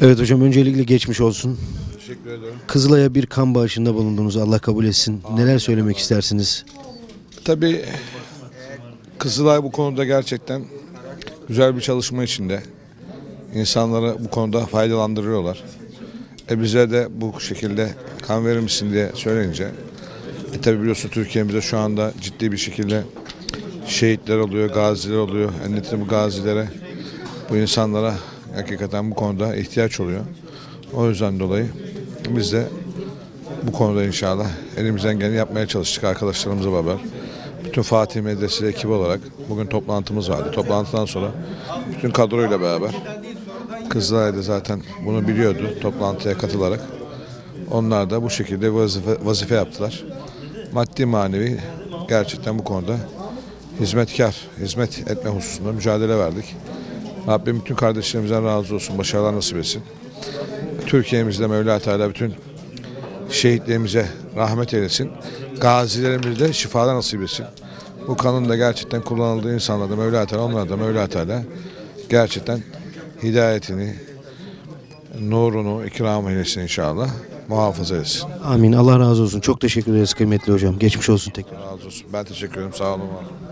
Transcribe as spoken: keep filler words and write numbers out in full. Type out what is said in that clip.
Evet hocam, öncelikle geçmiş olsun. Teşekkür ederim. Kızılay'a bir kan bağışında bulundunuz. Allah kabul etsin. Neler söylemek istersiniz? Tabii Kızılay bu konuda gerçekten güzel bir çalışma içinde. İnsanları bu konuda faydalandırıyorlar. E bize de bu şekilde kan verir misin diye söyleyince e tabii biliyorsun Türkiye'mizde şu anda ciddi bir şekilde şehitler oluyor, gaziler oluyor. En nihayetinde bu gazilere, bu insanlara hakikaten bu konuda ihtiyaç oluyor. O yüzden dolayı biz de bu konuda inşallah elimizden geleni yapmaya çalıştık arkadaşlarımızla beraber. Bütün Fatih Medresesi ekibi olarak bugün toplantımız vardı. Toplantıdan sonra bütün kadroyla beraber, Kızılay'da zaten bunu biliyordu toplantıya katılarak. Onlar da bu şekilde vazife, vazife yaptılar. Maddi manevi gerçekten bu konuda hizmetkar, hizmet etme hususunda mücadele verdik. Rabbim bütün kardeşlerimizden razı olsun, başarılar nasip etsin. Türkiye'mizde Mevla Teala bütün şehitlerimize rahmet eylesin. Gazilerimize de şifalar nasip etsin. Bu kanın da gerçekten kullanıldığı insanlarda Mevla Teala, onlara da Mevla Teala gerçekten hidayetini, nurunu, ikram eylesin inşallah. Muhafaza etsin. Amin. Allah razı olsun. Çok teşekkür ederiz kıymetli hocam. Geçmiş olsun tekrar. Razı olsun. Ben teşekkür ederim. Sağ olun.